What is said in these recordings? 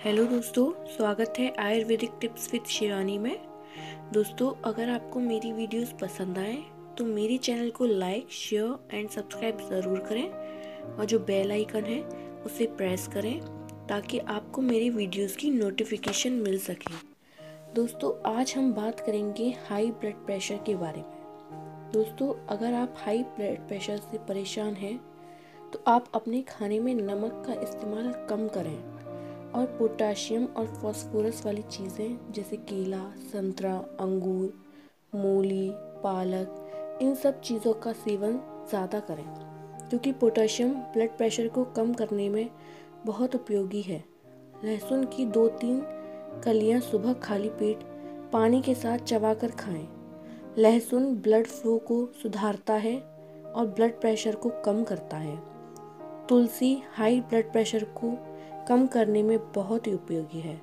Hello दोस्तों, स्वागत है आयुर्वेदिक टिप्स विद शिवानी में। दोस्तों, अगर आपको मेरी वीडियोस पसंद आए तो मेरे चैनल को लाइक, शेयर एंड सब्सक्राइब ज़रूर करें और जो बेल आइकन है उसे प्रेस करें ताकि आपको मेरी वीडियोस की नोटिफिकेशन मिल सके। दोस्तों, आज हम बात करेंगे हाई ब्लड प्रेशर के बारे में। दोस्तों, अगर आप हाई ब्लड प्रेशर से परेशान हैं तो आप अपने खाने में नमक का इस्तेमाल कम करें और पोटाशियम और फास्फोरस वाली चीज़ें जैसे केला, संतरा, अंगूर, मूली, पालक, इन सब चीज़ों का सेवन ज़्यादा करें क्योंकि पोटाशियम ब्लड प्रेशर को कम करने में बहुत उपयोगी है। लहसुन की 2-3 कलियां सुबह खाली पेट पानी के साथ चबाकर खाएं। लहसुन ब्लड फ्लो को सुधारता है और ब्लड प्रेशर को कम करता है। तुलसी हाई ब्लड प्रेशर को कम करने में बहुत ही उपयोगी है।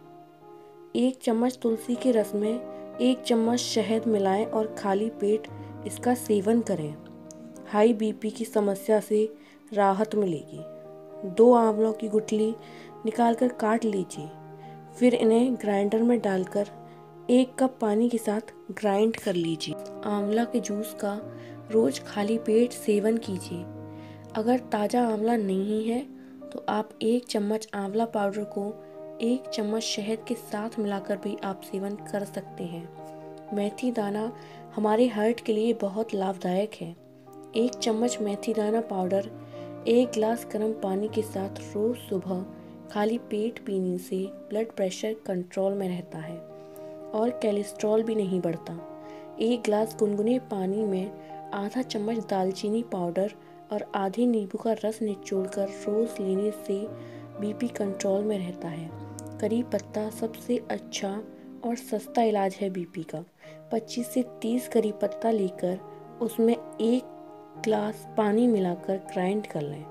1 चम्मच तुलसी के रस में 1 चम्मच शहद मिलाएं और खाली पेट इसका सेवन करें। हाई बीपी की समस्या से राहत मिलेगी। 2 आंवलों की गुठली निकालकर काट लीजिए, फिर इन्हें ग्राइंडर में डालकर 1 कप पानी के साथ ग्राइंड कर लीजिए। आंवला के जूस का रोज खाली पेट सेवन कीजिए। अगर ताज़ा आंवला नहीं है तो आप 1 चम्मच आंवला पाउडर को 1 चम्मच शहद के साथ मिलाकर भी आप सेवन कर सकते हैं। मेथी दाना हमारे हार्ट के लिए बहुत लाभदायक है। 1 चम्मच मेथी दाना पाउडर 1 गिलास गर्म पानी के साथ रोज सुबह खाली पेट पीने से ब्लड प्रेशर कंट्रोल में रहता है और कोलेस्ट्रॉल भी नहीं बढ़ता। 1 गिलास गुनगुने पानी में आधा चम्मच दालचीनी पाउडर और आधे नींबू का रस निचोड़कर रोज लेने से बीपी कंट्रोल में रहता है। करी पत्ता सबसे अच्छा और सस्ता इलाज है बीपी का। 25 से 30 करी पत्ता लेकर उसमें 1 ग्लास पानी मिलाकर ग्राइंड कर लें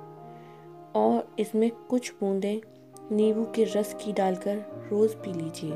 और इसमें कुछ बूंदें नींबू के रस की डालकर रोज पी लीजिए।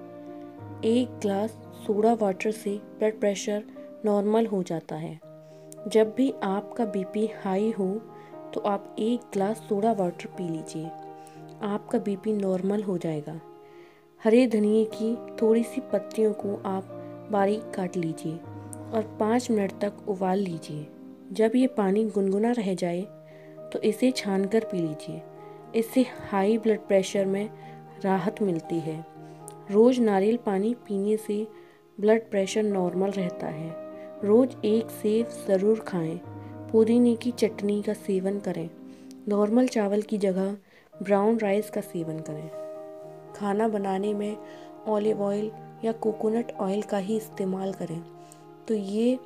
1 ग्लास सोडा वाटर से ब्लड प्रेशर नॉर्मल हो जाता है। जब भी आपका बीपी हाई हो तो आप 1 ग्लास सोडा वाटर पी लीजिए, आपका बीपी नॉर्मल हो जाएगा। हरे धनिए की थोड़ी सी पत्तियों को आप बारीक काट लीजिए और 5 मिनट तक उबाल लीजिए। जब ये पानी गुनगुना रह जाए तो इसे छानकर पी लीजिए। इससे हाई ब्लड प्रेशर में राहत मिलती है। रोज़ नारियल पानी पीने से ब्लड प्रेशर नॉर्मल रहता है। रोज़ 1 सेब ज़रूर खाएं। पुदीने की चटनी का सेवन करें। नॉर्मल चावल की जगह ब्राउन राइस का सेवन करें। खाना बनाने में ऑलिव ऑयल या कोकोनट ऑयल का ही इस्तेमाल करें तो ये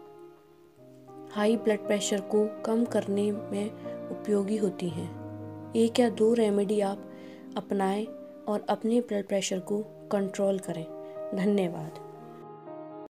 हाई ब्लड प्रेशर को कम करने में उपयोगी होती हैं। 1 या 2 रेमेडी आप अपनाएं और अपने ब्लड प्रेशर को कंट्रोल करें। धन्यवाद।